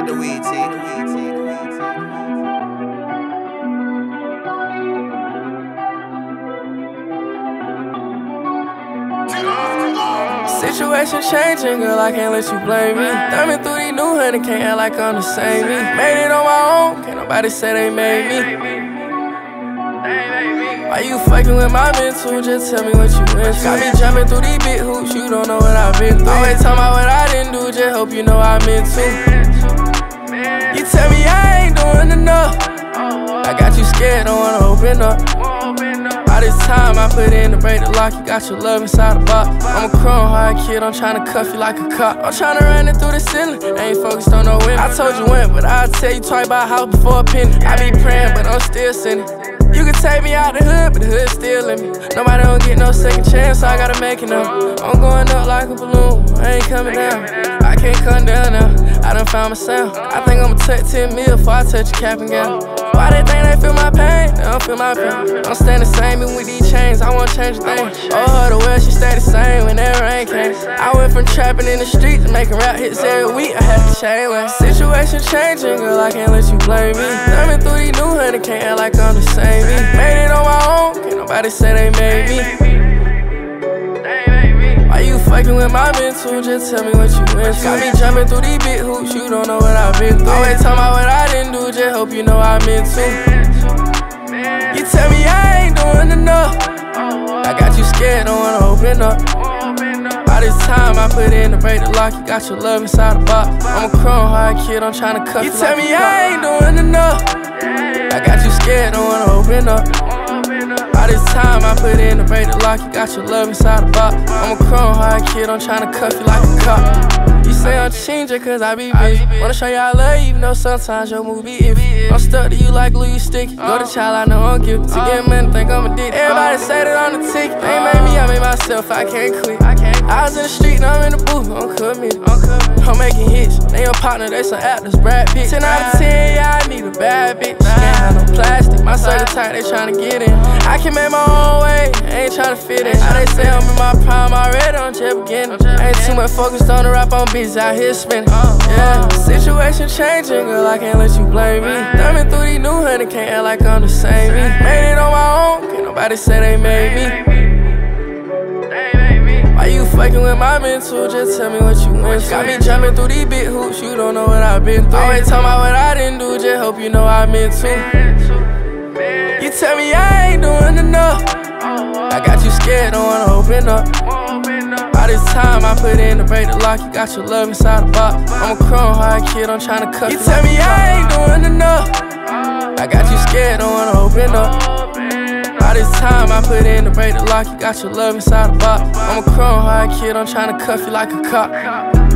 At the weed Situation changing, girl, I can't let you blame me. Thumbing through these new honey, can't act like I'm the same me. Made it on my own, can't nobody say they made me. Why you fucking with my mental? Just tell me what you into. Got me jumping through these big hoops, you don't know what I've been through. Always talking about what I didn't do, just hope you know I'm into. You tell me I ain't doing enough, I got you scared, don't wanna open up. All this time I put in to break the lock, you got your love inside the box. I'm a chrome hard kid, I'm tryna cuff you like a cop. I'm tryna run it through the ceiling, ain't focused on no women. I told you when, but I'll tell you twice about a house before a penny. I be praying, but I'm still sinning. You can take me out the hood, but the hood still in me. Nobody don't get no second chance, so I gotta make it now. I'm going up like a balloon, I ain't coming down. I can't come down now, I done found my sound. I think I'ma touch 10 mil before I touch a cap and gown. Why they think they feel my pain? They don't feel my pain. I'm staying the same even with these chains, I won't change a thing. Oh, her the well, she stay the same when that rain came. I went from trapping in the streets to making rap hits every week, I had to change way. Situation changing, girl, I can't let you blame me. Thumbing through these new honey, can't act like I'm the same me. Made it on my own, can't nobody say they made me. Why you fucking with my mental? Just tell me what you into. Got me jumping through these big hoops, you don't know what I've been through. Always talking about what I didn't do, just hope you know I'm into. You tell me I ain't doing enough, I got you scared, don't wanna open up. All this time I put in to break the lock, you got your love inside the box. I'm a chrome hard kid, I'm tryna cuff you. You tell me I ain't doing enough, I got you scared, don't wanna open up. All this time I put in to break the lock, you got your love inside the box. I'm a chrome hard kid, I'm tryna cuff you like a cop. You say I'm changing cause I be busy. Wanna show you I love you, even though sometimes your move be iffy. I'm stuck to you like glue, you sticky. Go to child, I know I'm guilty. To get money, think I'm addicted. Everybody say that I'm the ticket. They ain't made me, I made myself, I can't quit. I was in the street, now I'm in the booth, I'm committed. I'm making hits, they your partner, they some actors, Brad Pitt. 10 out of 10, yeah, I need a bad bitch. Can't have no plastic, my circle tight, they tryna get in. I can make my own way, ain't tryna fit in. How they say I'm in my prime already, I'm just beginning. Ain't too much focused on the rap, I'm busy out here spinning. Yeah, situation changing, girl, I can't let you blame me. Thumbing through these new honey, can't act like I'm the same me. Made it on my own, can't nobody say they made me. Why you fucking with my mental? Just tell me what you into. Got me jumping through these big hoops, you don't know what I've been through. Always talking about what I didn't do, just hope you know I'm into. You tell me I ain't doing enough, I got you scared, don't wanna open up. All this time I put in to break the lock, you got your love inside the box. I'm a chrome hard kid, I'm tryna cuff you. You tell me I ain't doing enough, I got you scared, don't wanna open up. All this time I put in to break the lock, you got your love inside the box. I'm a chrome hard kid, I'm tryna cuff you like a cop.